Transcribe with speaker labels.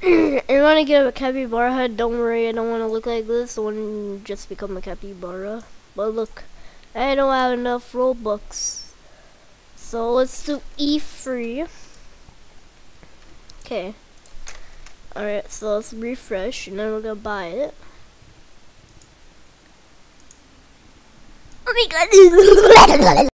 Speaker 1: I want to get a capybara head. Don't worry, I don't want to look like this. I want to just become a capybara. But look, I don't have enough Robux. So let's do E3. Okay. Alright, so let's refresh and then we're gonna buy it. Oh my god!